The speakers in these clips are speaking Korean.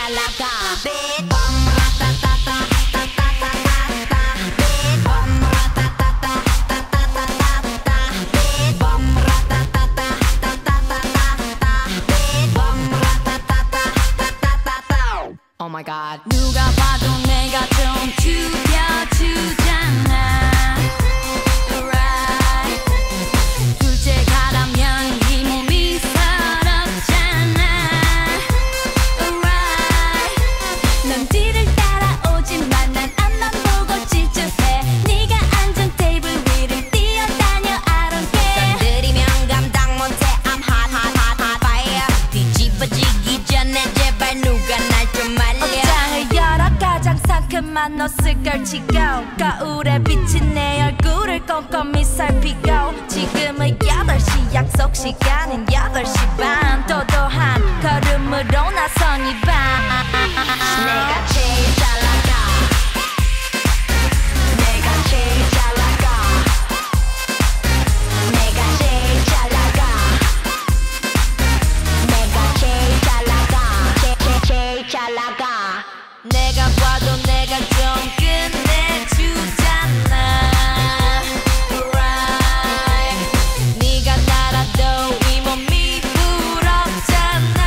잘 나가. Big Bang 라따따따따따따따따 Big Bang 라따따따따따따따 Big Bang 라따따따따따따따 Big Bang 라따따따따따따 Oh my god. 누가 봐도 내가 좀 죽여주잖아. 옷을 걸치고 거울에 비친 내 얼굴을 꼼꼼히 살피고 지금은 8시 약속 시간은 8시 반 도도한 걸음으로 나선 이 밤 내가 제일 잘 나가. 내가 제일 잘 나가. 내가 제일 잘 나가. 내가 제일 잘 나가. 제일 잘 나가. 내가 봐도 내가 좀 끝내주잖아. Right. 네가 날아도 이 몸이 부럽잖아.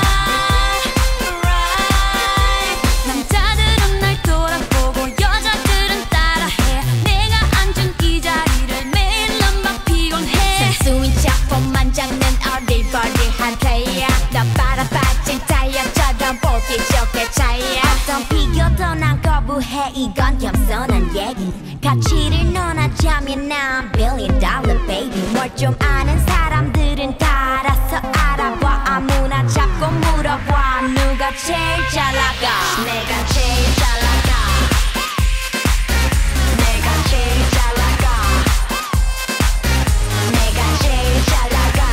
Right. 남자들은 날 돌아보고 여자들은 따라해. 내가 앉은 이 자리를 매일 넌막 피곤해. 순수인 작품만 잡는 어리버리한 플레이야. 너 빨아빠진 타이어처럼 보기 좋게 차이야. 어떤 비교도 난 거부해. 이건 겸손한 얘기. 가치를 논하자면 난 $1 billion baby. 뭘 좀 아는 사람들은 다 알아서 알아봐. 아무나 잡고 물어봐. 누가 제일 잘 나가. 내가 제일 잘 나가. 내가 제일 잘 나가. 내가 제일 잘 나가.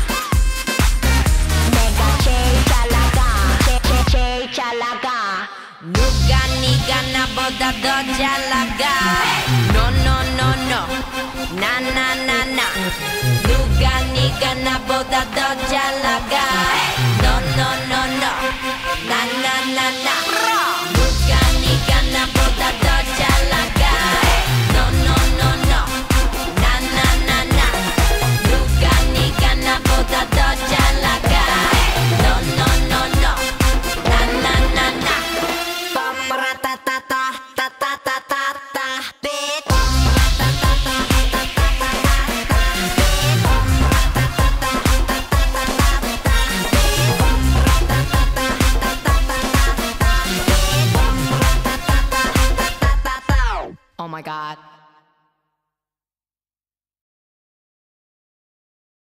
내가 제일 잘 나가. 제일 잘 나가. 누가 네가 나보다 더 잘 나가. No no no no 나 나 나 나. 누가 네가 나보다 더 잘 나가. No no no no 나 나 나 나. 누가 네가 나보다 더 잘 나가. No no no no 나 나 나 나. 누가 네가 나보다 더 잘 나가. No no no no 나 나 나 나. Oh my god.